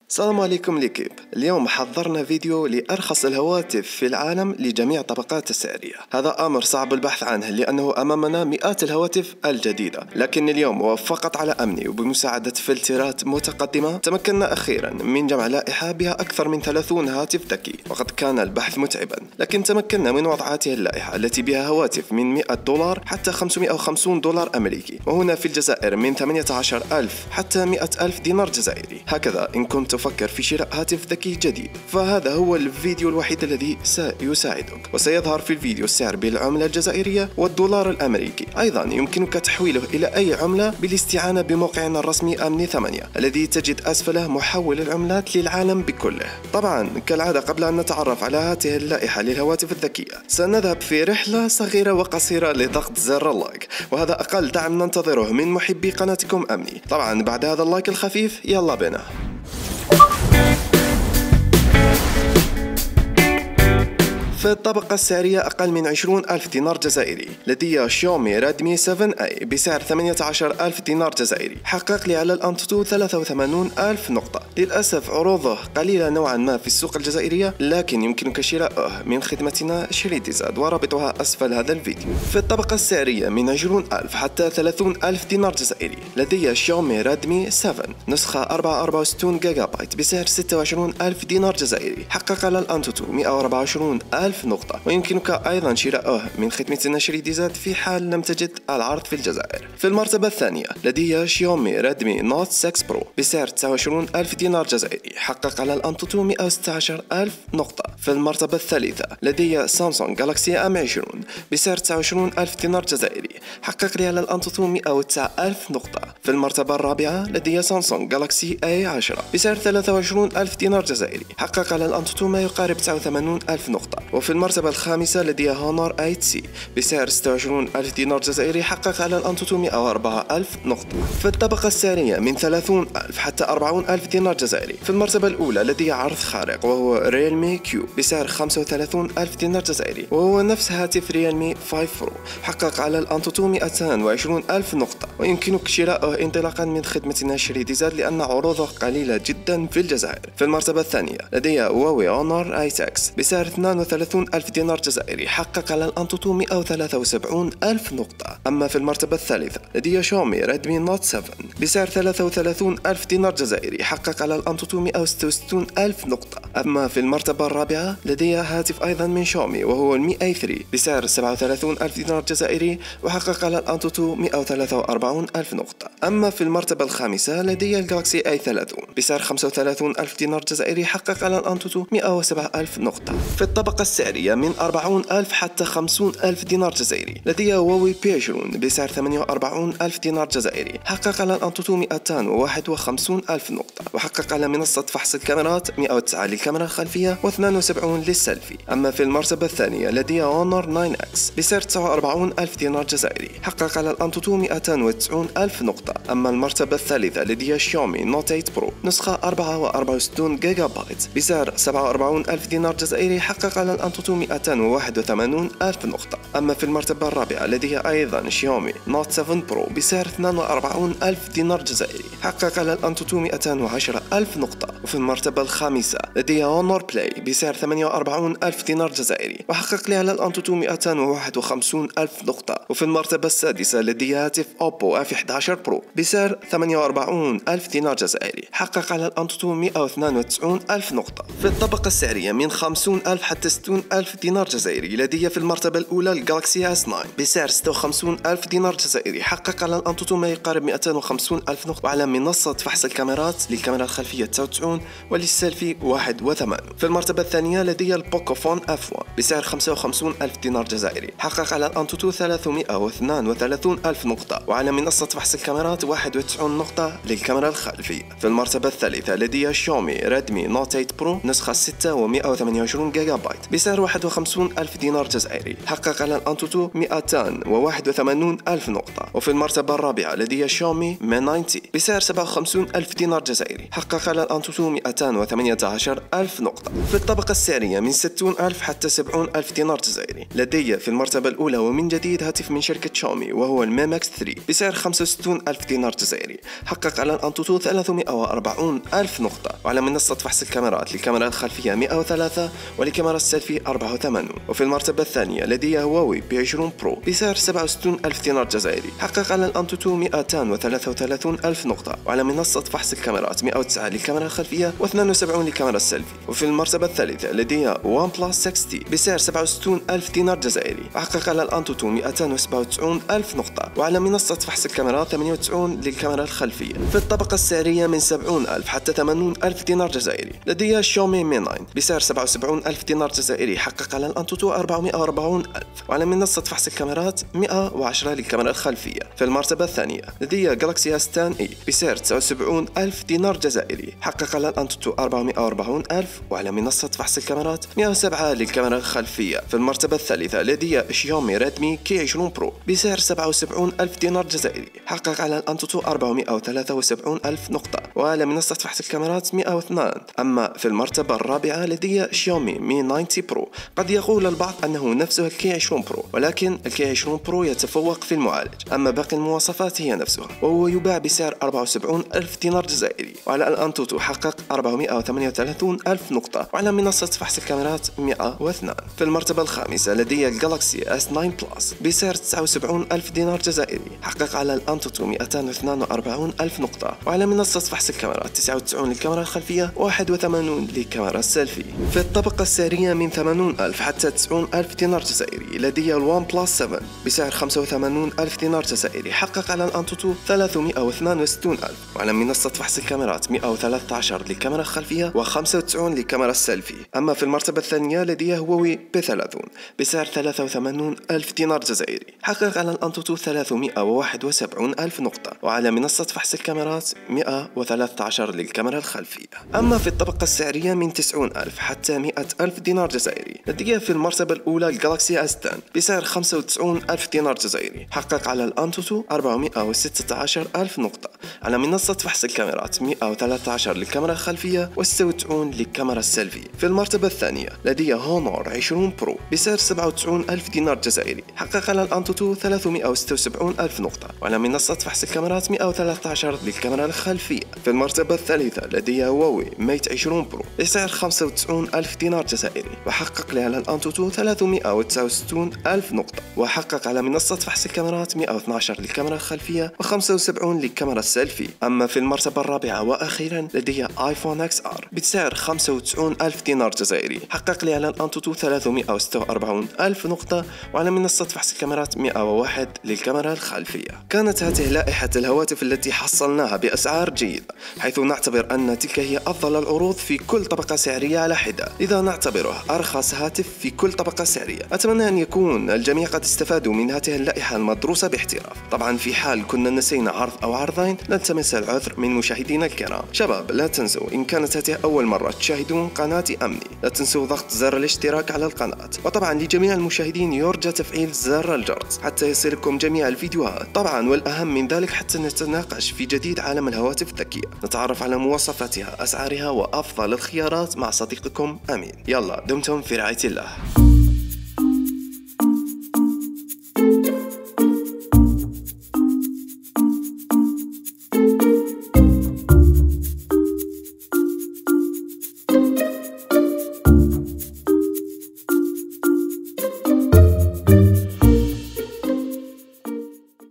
السلام عليكم ليكيب. اليوم حضرنا فيديو لأرخص الهواتف في العالم لجميع طبقات السعرية. هذا أمر صعب البحث عنه لأنه أمامنا مئات الهواتف الجديدة، لكن اليوم وفقط على أمني وبمساعدة فلترات متقدمة تمكنا أخيرا من جمع لائحة بها أكثر من 30 هاتف ذكي. وقد كان البحث متعبا، لكن تمكنا من وضع هذه اللائحة التي بها هواتف من $100 حتى $550 أمريكي، وهنا في الجزائر من 18,000 حتى $100,000 جزائري. هكذا إن كنت تفكر في شراء هاتف ذكي جديد، فهذا هو الفيديو الوحيد الذي سيساعدك. وسيظهر في الفيديو السعر بالعملة الجزائرية والدولار الأمريكي. أيضا يمكنك تحويله إلى أي عملة بالاستعانة بموقعنا الرسمي أمني 8 الذي تجد أسفله محول العملات للعالم بكله. طبعا كالعادة قبل أن نتعرف على هذه اللائحة للهواتف الذكية سنذهب في رحلة صغيرة وقصيرة لضغط زر اللايك، وهذا أقل دعم ننتظره من محبي قناتكم أمني. طبعا بعد هذا اللايك الخفيف يلا بنا. في الطبقة السعرية أقل من $20,000 جزائري لدي شاومي ريدمي 7A بسعر $18,000 جزائري. حقق لي على الأنتوتو 83,000 نقطة. للأسف عروضه قليلة نوعا ما في السوق الجزائرية، لكن يمكنك شراءه من خدمتنا شريديزاد ورابطها أسفل هذا الفيديو. في الطبقة السعرية من 20,000 حتى $30,000 جزائري لدي شاومي ريدمي 7 نسخة 64 جيجا بايت بسعر $26,000 جزائري. حقق على الأنتوتو 124,000 نقطة، ويمكنك أيضا شراءه من خدمتنا شريديزاد في حال لم تجد العرض في الجزائر. في المرتبة الثانية لدي شاومي ريدمي نوت 6 برو بسعر $29,000 جزائري. حقق على الأنتوتو 116,000 نقطة. في المرتبة الثالثة لدي سامسونج جالاكسي M20 بسعر $29,000 جزائري. حقق لي على الأنتوتو 109,000 نقطة. في المرتبة الرابعة لدي سامسونج جالاكسي A10 بسعر $23,000 جزائري. حقق على الأنتوتو ما يقارب 89,000 نقطة. وفي المرتبة الخامسة لدي هونر 8C بسعر $26,000 جزائري. حقق على الأنتوتو 104,000 نقطة. في الطبقة السعرية من 30,000 حتى $40,000 جزائري في المرتبة الأولى لدي عرض خارق، وهو ريلمي كيو بسعر $35,000 جزائري، وهو نفس هاتف ريلمي 5 برو. حقق على الأنتوتو 220,000 نقطة، ويمكنك شراءه انطلاقا من خدمتنا شريديزاد لأن عروضه قليلة جدا في الجزائر. في المرتبة الثانية لدي هواوي هونر 8X بسعر $32,000 جزائري. حقق على الأنتوتو 173,000 نقطة. أما في المرتبة الثالثة لدي شاومي ريدمي نوت 7 بسعر $33,000 جزائري. حقق على الأنتوتو 166,000 نقطة. أما في المرتبة الرابعة لدي هاتف أيضا من شاومي، وهو المي A3 بسعر $37,000 جزائري، وحقق على الأنتوتو 143,000 نقطة. أما في المرتبة الخامسة لدي الجالاكسي A30 بسعر $35,000 جزائري. حقق على الأنتوتو 107,000 نقطة. في الطبقة السعرية من 40,000 حتى $50,000 جزائري لدي هواوي P20 بسعر $48,000 جزائري. حقق على الأنتوتو 251,000 نقطة، وحقق على منصة فحص الكاميرات 109 للكاميرا الخلفية و72 للسيلفي. أما في المرتبة الثانية لدي هونر 9X بسعر $49,000 جزائري. حقق على الأنتوتو 290,000 نقطة. أما المرتبة الثالثة لدي شاومي نوت 8 برو نسخة 64 جيجا بايت بسعر $47,000 جزائري. حقق على الأنتوتو 281,000 نقطة. أما في المرتبة الرابعة لدي أيضا شاومي نوت 7 برو بسعر $42,000 جزائري. حقق على الأنتوتو 210,000 نقطة. وفي المرتبة الخامسة لدي هونر بلاي بسعر $48,000 جزائري، وحقق لي على الأنتوتو 251,000 نقطة. وفي المرتبة السادسة لدي هاتف أوبو F11 برو بسعر $48,000 جزائري. حقق على الأنتوتو 192,000 نقطة. في الطبقة السعرية من 50,000 حتى $60,000 جزائري لدي في المرتبة الأولى الجالاكسي S9 بسعر $56,000 جزائري. حقق على الأنتوتو ما يقارب 250,000 نقطة، وعلى منصة فحص الكاميرات للكاميرا الخلفية 99 وللسيلفي 81. في المرتبة الثانية لدي البوكوفون F1 بسعر $55,000 جزائري. حقق على الأنتوتو 332,000 نقطة، وعلى منصة فحص الكاميرات 91 نقطة للكاميرا الخلفية. في المرتبة الثالثة لدي شاومي ريدمي نوت 8 برو نسخة 6 و128 جيجا بايت بسعر 51 ألف دينار جزائري، حقق على الأنتوتو 281 ألف نقطة. وفي المرتبة الرابعة لدي شاومي مي 90 بسعر 57 ألف دينار جزائري، حقق على الأنتوتو 218 ألف نقطة. في الطبقة السعرية من 60 ألف حتى 70 ألف دينار جزائري لدي في المرتبة الأولى ومن جديد هاتف من شركة شاومي وهو المي ماكس 3 بسعر 65 ألف دينار جزائري، حقق على الأنتوتو 340 ألف نقطة. وعلى منصة فحص الكاميرات للكاميرا الخلفية 103 ولكاميرا السيلفي 84. وفي المرتبة الثانية لدي هواوي P20 برو بسعر 67 ألف دينار جزائري، حقق على الأنتوتو 233 ألف نقطة. وعلى منصة فحص الكاميرات 109 للكاميرا الخلفية و72 للكاميرا السيلفي. وفي المرتبة الثالثة لدي ون بلس 6 بسعر 67 ألف دينار جزائري، حقق على الأنتوتو 297 ألف نقطة. وعلى منصة فحص الكاميرات 98 للكاميرا الخلفية. في الطبقة السعرية من 70 ألف حتى 80 ألف دينار جزائري لدي شاومي مي 9 بسعر 77 ألف دينار جزائري، حقق على الأنتوتو 440 ألف. وعلى منصة فحص الكاميرات 110 للكاميرا الخلفية. في المرتبة الثانية لدي جالاكسي اس 10 اي بسعر 79 ألف دينار جزائري، حقق على الأنتوتو 440 ألف. وعلى منصة فحص الكاميرات 107 للكاميرا الخلفية. في المرتبة الثالثة لدي شاومي ريدمي كي 20 برو بسعر 77 ألف دينار جزائري، حقق على الأنتوتو 473 ألف نقطة. وعلى منصة فحص الكاميرات 102. أما في المرتبة الرابعة لدي شاومي مي 90 برو. قد يقول البعض أنه نفسه الكي 20 برو، ولكن الكي 20 برو يتفوق في المعالج، أما باقي المواصفات هي نفسها، وهو يباع بسعر 74 ألف دينار جزائري. وعلى الأنتوتو حقق 438 ألف نقطة. وعلى منصة فحص الكاميرات 102. في المرتبة الخامسة لدي الجالاكسي اس 9 بلس بسعر 79 ألف دينار جزائري، حقق على الأنتوتو 242 ألف نقطة. وعلى منصة فحص الكاميرات 99 للكاميرا الخلفية 81 للكاميرا السيلفي. في الطبقة السعرية من 80 ألف حتى 90 ألف دينار جزائري لدي الوان بلس 7 بسعر 85 ألف دينار جزائري، حقق على الأنتوتو 362 ألف. وعلى منصة فحص الكاميرات 113 للكاميرا الخلفية و95 للكاميرا السيلفي. أما في المرتبة الثانية لدي هواوي P30 بسعر 83 ألف دينار جزائري، حقق على الأنتوتو 371 ألف نقطة. وعلى منصة فحص الكاميرات 113 للكاميرا الخلفية. أما في الطبقة السعرية من 90 ألف حتى 100 ألف دينار جزائري لدي في المرتبة الأولى الجالاكسي اس 10 بسعر 95 ألف دينار جزائري، حقق على الأنتوتو 416 ألف نقطة. على منصة فحص الكاميرات 113 للكاميرا الخلفية و96 للكاميرا السيلفي. في المرتبة الثانية لدي هونور 20 برو بسعر 97 ألف دينار جزائري، حقق على الأنتوتو 376 ألف نقطة. وعلى منصة فحص الكاميرات 113 للكاميرا الخلفية. في المرتبة الثالثة لدي هواوي ميت 20 برو بسعر 95 ألف دينار جزائري، وحقق لي على الأنتوتو 369 ألف نقطة. وحقق على منصة فحص الكاميرات 112 للكاميرا الخلفية و75 للكاميرا السيلفي. أما في المرتبة الرابعة وأخيرا لدي آيفون اكس ار بسعر 95 ألف دينار جزائري، حقق لي على الأنتوتو 346 ألف نقطة. وعلى منصة فحص الكاميرات 101 للكاميرا الخلفية. كانت هذه لائحة الهواتف التي حصلناها بأسعار جيدة، حيث نعتبر أن تلك هي أفضل العروض في كل طبقة سعرية على حدة، لذا نعتبره أرخص هاتف في كل طبقة سعرية. أتمنى أن يكون الجميع قد استفادوا من هذه اللائحة المدروسة باحتراف. طبعا في حال كنا نسينا عرض أو عرضين نلتمس العذر من مشاهدينا الكرام. شباب لا تنسوا إن كانت هذه أول مرة تشاهدون قناتي أمني لا تنسوا ضغط زر الاشتراك على القناة. وطبعا لجميع المشاهدين يرجى تفعيل زر الجرس حتى يصلكم جميع الفيديوهات. طبعا والأهم من ذلك حتى نتناقش في جديد عالم الهواتف الذكية، نتعرف على مواصفاتها، أسعارها وأفضل الخيارات مع صديقكم أمين. يلا دمتم في رعاية الله.